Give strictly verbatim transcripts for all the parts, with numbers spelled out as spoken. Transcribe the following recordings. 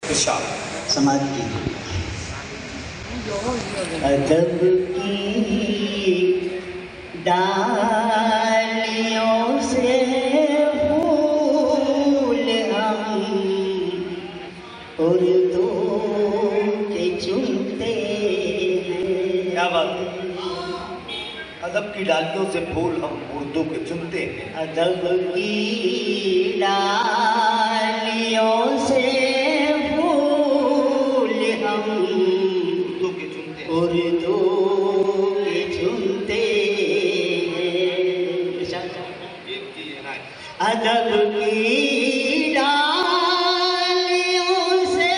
समाज की अदब की डालियों से फूल हम उर्दू के चुनते हैं। क्या बात है। अदब की डालियों से फूल हम उर्दू के चुनते हैं। अदब की डालियों से फूल हम उर्दू के चुनते हैं। उर्दू के चुनते हैं। अदब की डालियों से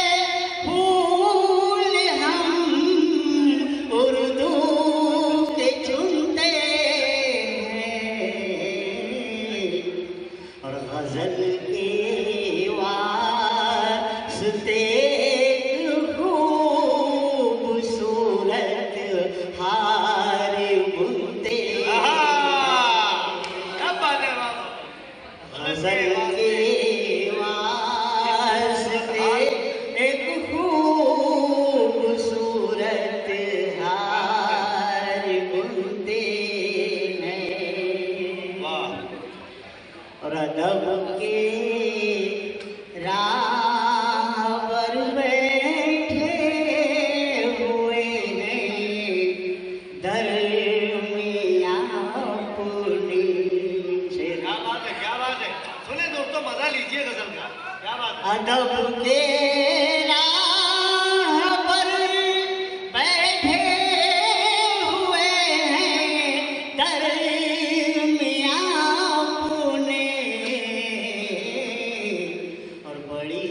फूल हम उर्दू के चुनते हैं और गजल के वास्ते खूबसूरत हार बुनते गजल के वास्ते एक खूबसूरत हार बुनते हैं और अदब के राह पर बैठे हुए हैं दरमियाँ अपनी से। क्या बात है, क्या बात है। सुने दोस्तों, मजा लीजिए गजल का। क्या बात है। अदब के राह पर बैठे हुए हैं दरमियाँ अपने और बड़ी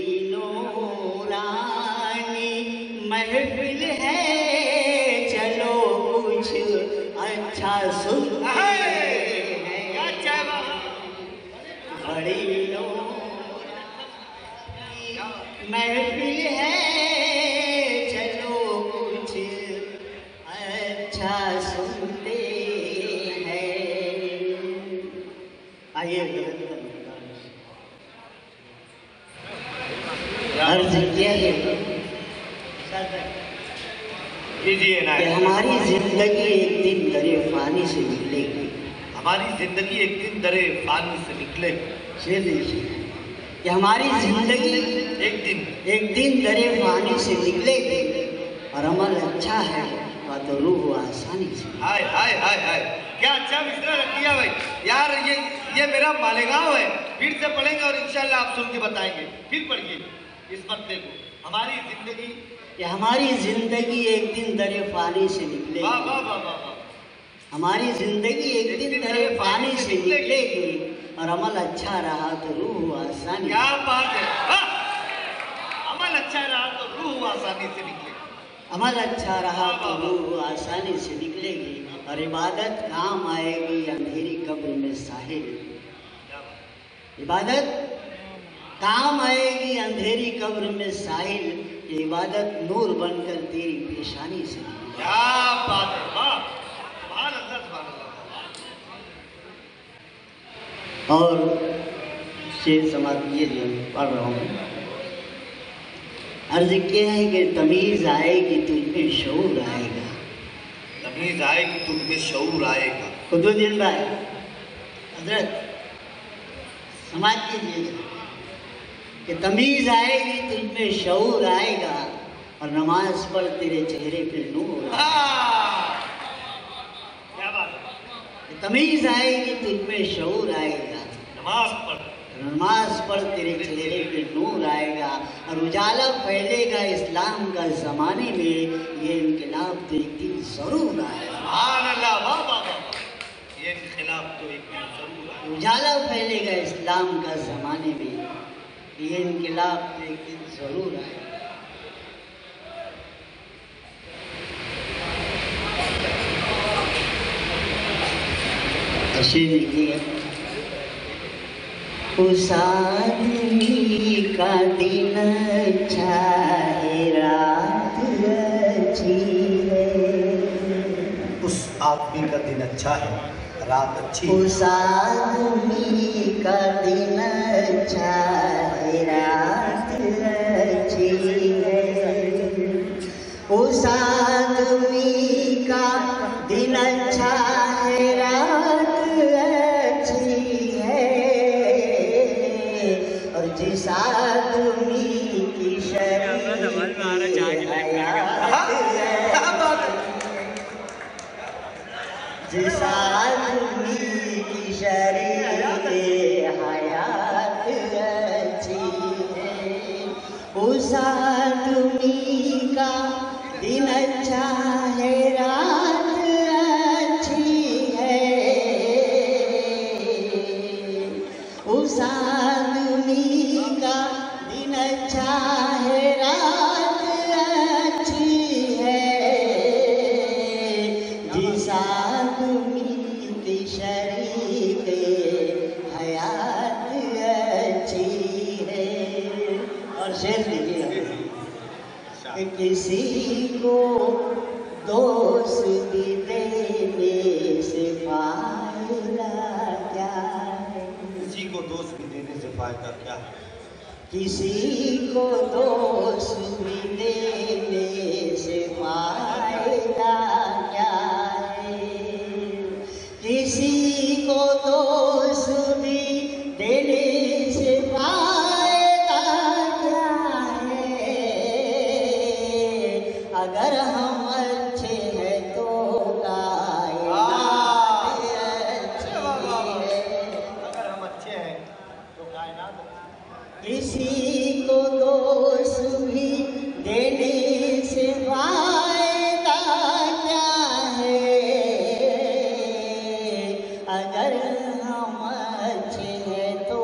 नूरानी महफिल है चलो कुछ अच्छा सुनते हैं। क्या चाय बाबा। बड़ी महफिल है चलो कुछ अच्छा सुनते हैं। आइए अर्ज किया है कीजिए ना। कि हमारी जिंदगी एक दिन दरे फानी से निकलेगी। हमारी जिंदगी एक दिन दरे फानी से निकले। शेर देखिए कि हमारी जिंदगी एक दिन एक दिन दरे फानी से निकलेगी और अमल अच्छा है तो रूह आसानी से। हाय हाय हाय हाय, क्या अच्छा मिश्रा रख दिया भाई यार। ये ये मेरा मालेगांव है। फिर से पढ़ेंगे और इंशाल्लाह आप सुन के बताएंगे। फिर पढ़िए इस मसले को। हमारी जिंदगी कि हमारी जिंदगी एक दिन दरे फानी से निकलेगी। वाह वाह वाह वाह। हमारी जिंदगी एक दिन दरे फानी से निकलेगी और अमल अच्छा रहा तो रूह आसानी। क्या बात है। हाँ। अमल अच्छा रहा तो रूह आसानी से निकलेगी। अमल अच्छा रहा तो रूह आसानी से निकलेगी और इबादत काम आएगी अंधेरी कब्र में साहिल। इबादत काम आएगी अंधेरी कब्र में साहिल। ये इबादत नूर बनकर तेरी पेशानी से। क्या बात है। वाह सुभान अल्लाह सुभान अल्लाह। और शेर समाज ये जो पढ़ रहा हूँ अर्ज क्या है कि तमीज आएगी तुझमें शऊर आएगा। तमीज आएगी तुझमें शऊर आएगा। खुदुद्दीन भाई हजरत समाज कीजिए कि तमीज आएगी तुझमें शऊर आएगा और नमाज पढ़ तेरे चेहरे पे नूर आएगा। क्या बात है। तमीज आएगी तुझमें शऊर आएगा नमाज पढ़ नमाज पढ़ तेरे चेहरे पे नूर आएगा और उजाला फैलेगा इस्लाम का जमाने में। ये इनकलाब तो एक दिन जरूर आएगा। सुभान अल्लाह। वाह वाह वाह। ये इनकलाब तो एक दिन जरूर आएगा। उजाला फैलेगा इस्लाम का जमाने में। ये इनकलाब तो एक दिन जरूर आएगा। शेर लिखिए उस आदमी का दिन अच्छा है रात अच्छी है। उस आदमी का दिन अच्छा है रात अच्छी। उस आदमी का दिन अच्छा है रात अच्छी है। उस आदमी का दिन अच्छा है, रात अच्छी है, और जिस आदमी की शरीर जिस आदमी की शरीर हयात अच्छी है, उस आदमी का दिन अच्छा है, रात अच्छी है। उस आदमी का दिन अच्छा है, रात अच्छी है, जिस आदमी की शरीर हयात अच्छी है। और शेर लिखिए, किसी को दोस्ती देने से फायदा क्या है? किसी को दोस्ती देने से फायदा क्या है? किसी को दोस्ती देने से फायदा क्या है? किसी को दोस्ती देने से फायदा क्या है? अगर हम अच्छे हैं तो कायनात अच्छी है। अगर हम अच्छे हैं तो कायनात। किसी को दोस्त भी देने से फायदा क्या है? अगर हम अच्छे हैं तो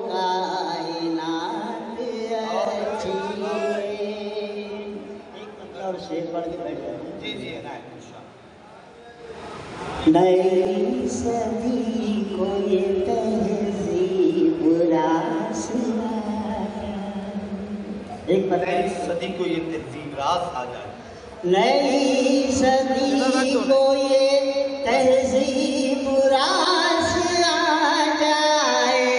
कायनात अच्छी है। एक और शेर पढ़ के बैठ जाते। जी जी है। नई सदी को ये तहजीब रास आया। एक नई सदी को ये तहजीब रास आ जाए। नई सदी को ये तहजीब रास आ जाए,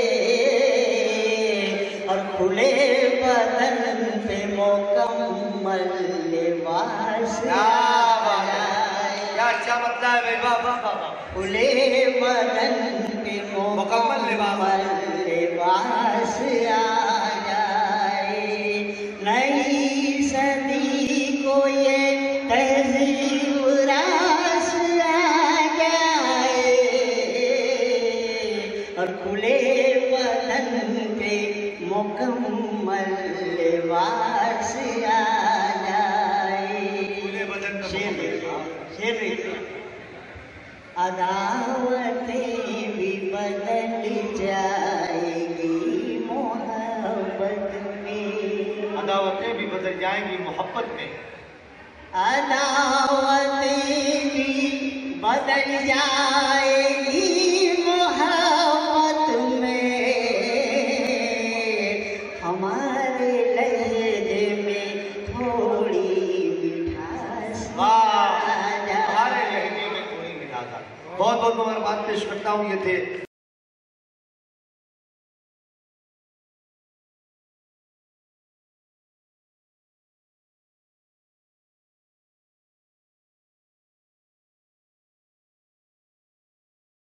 और खुले बदन पे मुकम्मल लिबास आ जाए। क्या अच्छा बतला है भाई, वाह वाह वाह। खुले बदन पे मुकम्मल लिबास लिबास आ जाए। नई सदी को ये तहजीब रास आ जाए, और खुले बदन पे मुकम्मल लिबास आ जाए। खुले बदन शेर शेर अदावतें भी बदल जाएगी मोहब्बत में। अदावतें भी बदल जाएंगी मोहब्बत में। अदावतें भी बदल जाएगी मोहब्बत में। हमारे लहजे में थोड़ी मिठास वाह, हमारे लहजे में थोड़ी मिठास। बहुत बहुत मुबारकबाद पेश करता हूँ। ये थे